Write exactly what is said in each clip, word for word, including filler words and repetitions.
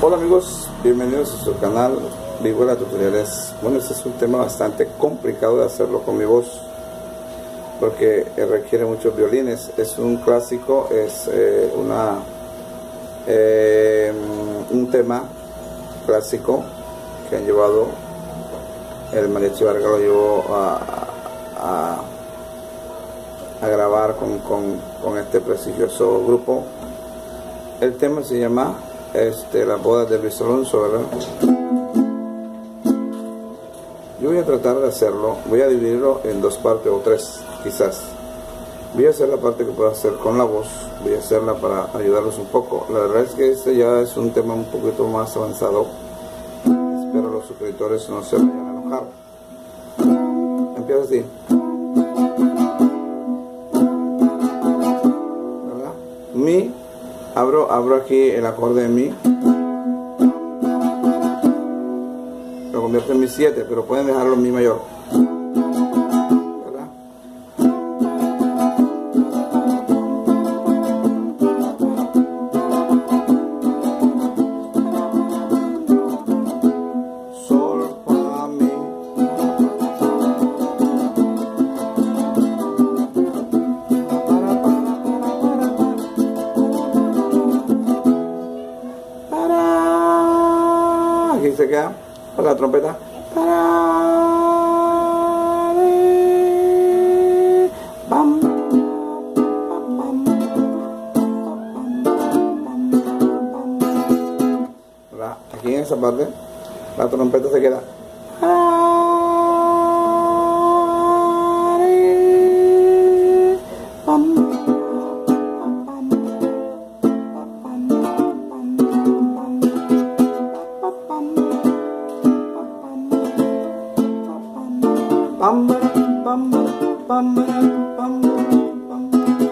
Hola amigos, bienvenidos a su canal Vihuela Tutoriales. Bueno, este es un tema bastante complicado de hacerlo con mi voz porque requiere muchos violines. Es un clásico, es eh, una eh, un tema clásico que han llevado el Mariachi Vargas, lo llevó a, a, a grabar con, con, con este prestigioso grupo. El tema se llama este, Las bodas de Luis Alonso, ¿verdad? Yo voy a tratar de hacerlo, voy a dividirlo en dos partes o tres quizás. Voy a hacer la parte que puedo hacer con la voz, voy a hacerla para ayudarlos un poco. La verdad es que este ya es un tema un poquito más avanzado. Espero los suscriptores no se vayan a enojar. Empieza así, ¿verdad? Mi, abro, abro aquí el acorde de mi, lo convierto en mi siete, pero pueden dejarlo en mi mayor, ¿verdad? Sol, fa, mi, aquí se queda para la trompeta. Aquí en esa parte la trompeta se queda. Pam, pam, pam, pam, pam.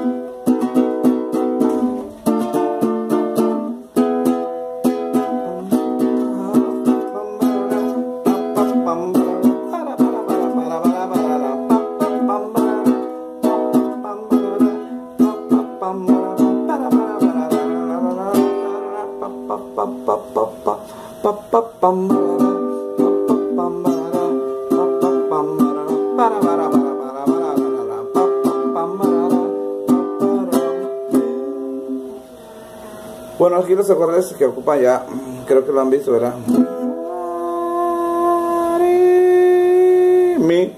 Bueno, aquí los acordes que ocupa ya, creo que lo han visto, ¿verdad? Mi,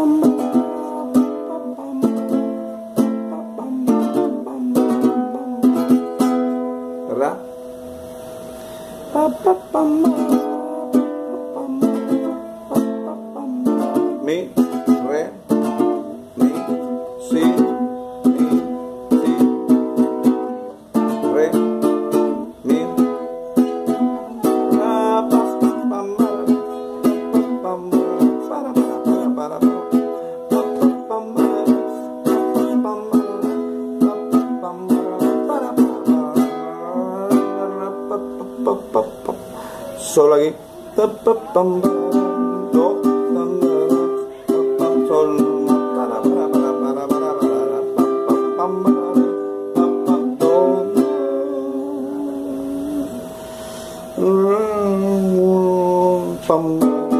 ¿verdad? Mi, re, mi, si, mi, si, re, mi, ra, pa, pam, pam, para, para, para, para, solo aquí, do, sol, para, para, para, para, para, pam,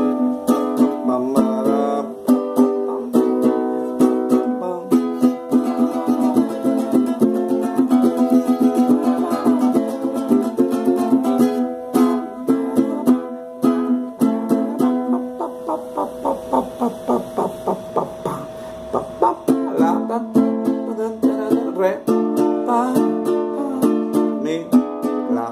re, pa, mi, la,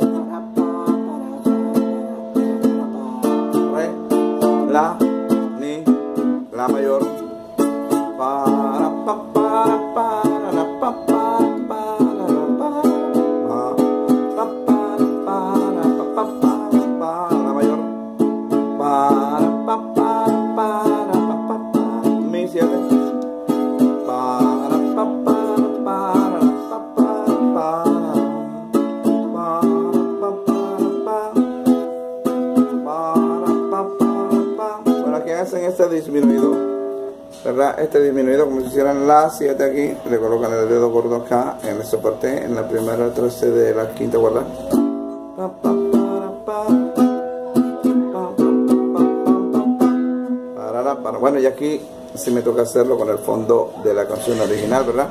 re, la, mi, la mayor, para, pa, para, para, pa, para, para, para, pa, para, para, pa, para, la mayor, para, pa, para, para, pa, para, mi siete, para, pa, para, para, pa, para, bueno, aquí hacen este disminuido, ¿verdad? Este disminuido como si hicieran la siete aquí, le colocan el dedo gordo acá en esta parte, en la primera trece de la quinta cuerda. Pa, pa, para, Bueno, y aquí sí me toca hacerlo con el fondo de la canción original, ¿verdad?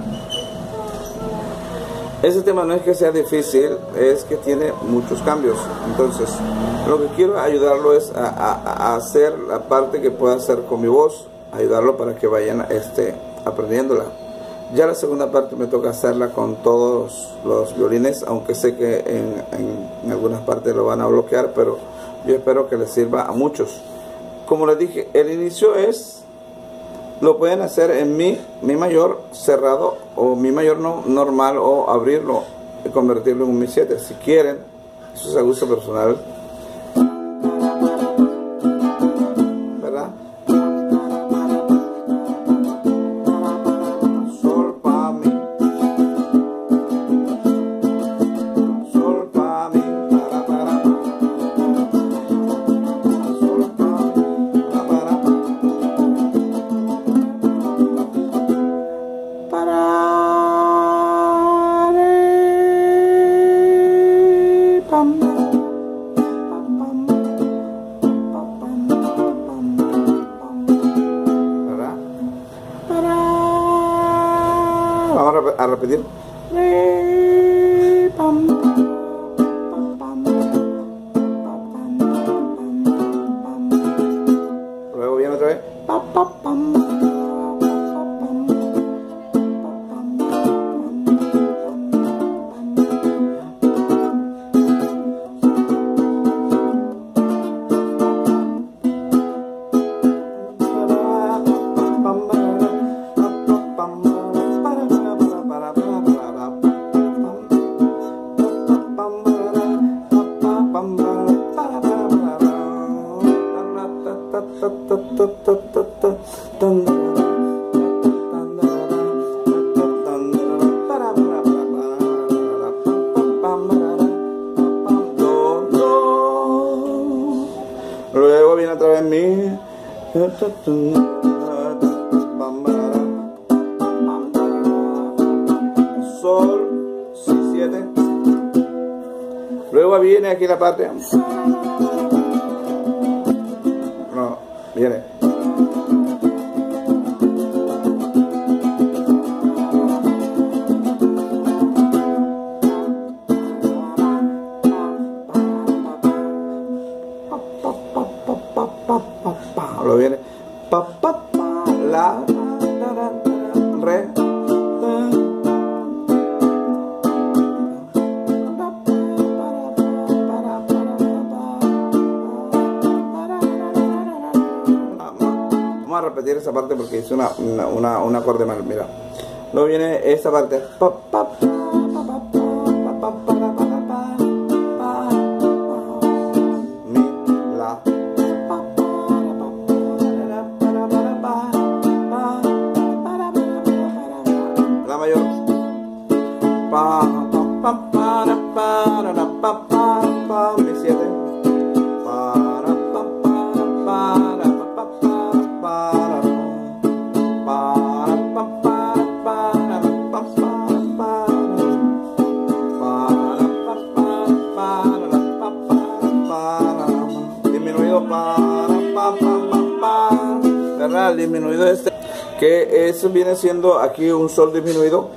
Ese tema no es que sea difícil, es que tiene muchos cambios. Entonces, lo que quiero ayudarlo es a, a, a hacer la parte que pueda hacer con mi voz, ayudarlo para que vayan este, aprendiéndola. Ya la segunda parte me toca hacerla con todos los violines, aunque sé que en, en, en algunas partes lo van a bloquear, pero yo espero que les sirva a muchos. Como les dije, el inicio es, lo pueden hacer en mi, mi mayor cerrado o mi mayor no, normal, o abrirlo y convertirlo en un mi siete si quieren. Eso es a gusto personal, ¿verdad? Sol pa mi, sol pa mi, para para, sol pa mi, para para, para re pam. Vamos a repetir. Luego viene otra vez. Luego viene otra vez mi sol, si, siete. Luego viene aquí la parte, no, viene lo viene pa pa pa la la la re vamos a repetir esa parte porque hice una una, una, un acorde mal. Mira, luego viene esta parte pa pa pa pa pa pa pa pa para para pa para pa mi siete para pa para para pa para para para pa para para pa para para para para disminuido para pa pa pa, ¿verdad? El disminuido este, que eso viene siendo aquí un sol disminuido.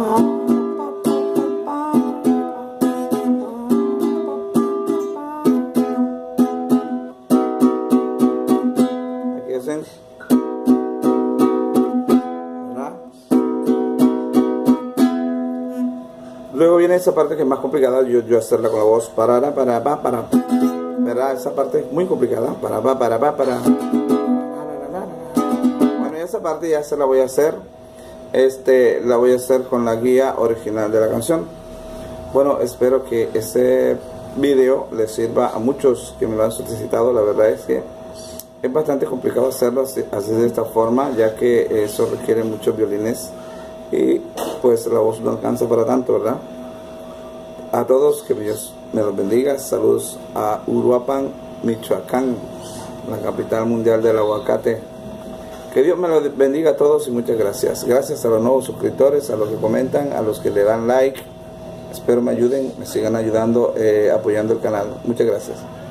Luego viene esa parte que es más complicada, yo, yo hacerla con la voz para para para para, ¿verdad? Esa parte es muy complicada, para para para para para. Bueno, y esa parte ya se la voy a hacer, este, la voy a hacer con la guía original de la canción. Bueno, espero que ese video les sirva a muchos que me lo han solicitado. La verdad es que es bastante complicado hacerlo así, así de esta forma, ya que eso requiere muchos violines y pues la voz no alcanza para tanto, ¿verdad? A todos, que Dios me los bendiga. Saludos a Uruapan, Michoacán, la capital mundial del aguacate. Que Dios me los bendiga a todos y muchas gracias. Gracias a los nuevos suscriptores, a los que comentan, a los que le dan like. Espero me ayuden, me sigan ayudando, eh, apoyando el canal. Muchas gracias.